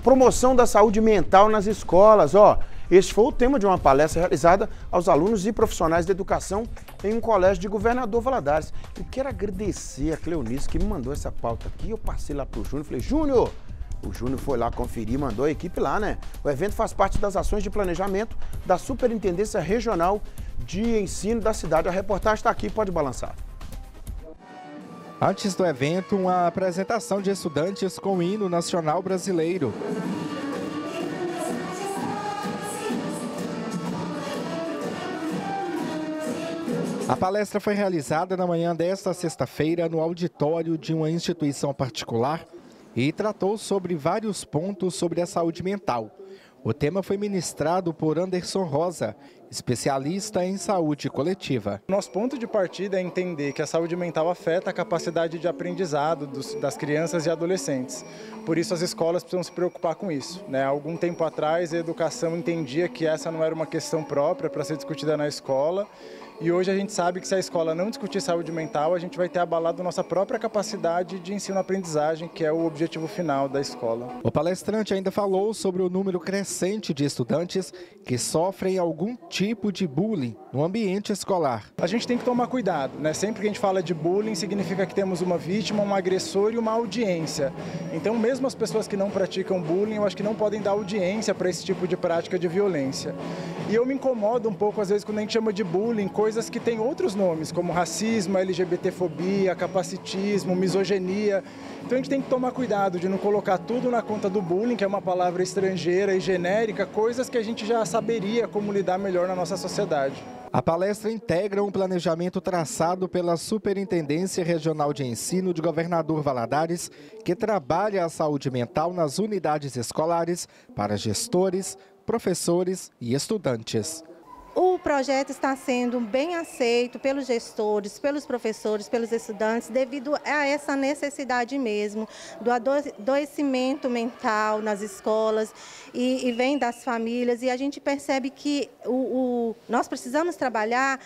promoção da saúde mental nas escolas, ó. Este foi o tema de uma palestra realizada aos alunos e profissionais da educação em um colégio de Governador Valadares. Eu quero agradecer a Cleonice que me mandou essa pauta aqui. Eu passei lá pro Júnior e falei, Júnior, o Júnior foi lá conferir, mandou a equipe lá, né? O evento faz parte das ações de planejamento da Superintendência Regional de Ensino da cidade. A reportagem está aqui, pode balançar. Antes do evento, uma apresentação de estudantes com o hino nacional brasileiro. A palestra foi realizada na manhã desta sexta-feira no auditório de uma instituição particular e tratou sobre vários pontos sobre a saúde mental. O tema foi ministrado por Anderson Rosa, especialista em saúde coletiva. Nosso ponto de partida é entender que a saúde mental afeta a capacidade de aprendizado das crianças e adolescentes. Por isso as escolas precisam se preocupar com isso, né? Há algum tempo atrás a educação entendia que essa não era uma questão própria para ser discutida na escola. E hoje a gente sabe que se a escola não discutir saúde mental, a gente vai ter abalado nossa própria capacidade de ensino-aprendizagem, que é o objetivo final da escola. O palestrante ainda falou sobre o número crescente de estudantes que sofrem algum tipo de bullying no ambiente escolar. A gente tem que tomar cuidado, né? Sempre que a gente fala de bullying, significa que temos uma vítima, um agressor e uma audiência. Então, mesmo as pessoas que não praticam bullying, eu acho que não podem dar audiência para esse tipo de prática de violência. E eu me incomodo um pouco, às vezes, quando a gente chama de bullying, coisas que têm outros nomes, como racismo, LGBTfobia, capacitismo, misoginia. Então a gente tem que tomar cuidado de não colocar tudo na conta do bullying, que é uma palavra estrangeira e genérica, coisas que a gente já saberia como lidar melhor na nossa sociedade. A palestra integra um planejamento traçado pela Superintendência Regional de Ensino de Governador Valadares, que trabalha a saúde mental nas unidades escolares para gestores, professores e estudantes. O projeto está sendo bem aceito pelos gestores, pelos professores, pelos estudantes, devido a essa necessidade mesmo do adoecimento mental nas escolas e vem das famílias. E a gente percebe que nós precisamos trabalhar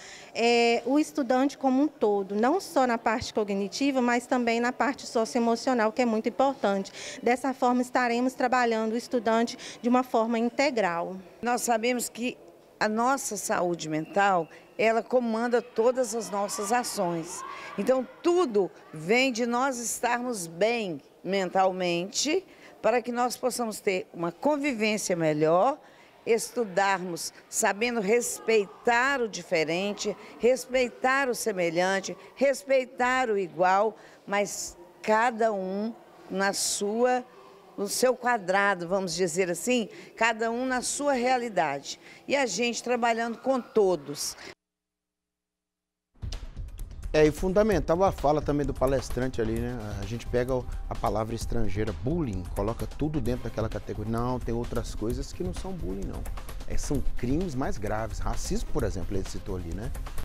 o estudante como um todo, não só na parte cognitiva, mas também na parte socioemocional, que é muito importante. Dessa forma, estaremos trabalhando o estudante de uma forma integral. Nós sabemos que a nossa saúde mental, ela comanda todas as nossas ações. Então, tudo vem de nós estarmos bem mentalmente, para que nós possamos ter uma convivência melhor, estudarmos sabendo respeitar o diferente, respeitar o semelhante, respeitar o igual, mas cada um no seu quadrado, vamos dizer assim, cada um na sua realidade. E a gente trabalhando com todos. E fundamental a fala também do palestrante ali, né? A gente pega a palavra estrangeira, bullying, coloca tudo dentro daquela categoria. Não, tem outras coisas que não são bullying, não. São crimes mais graves. Racismo, por exemplo, ele citou ali, né?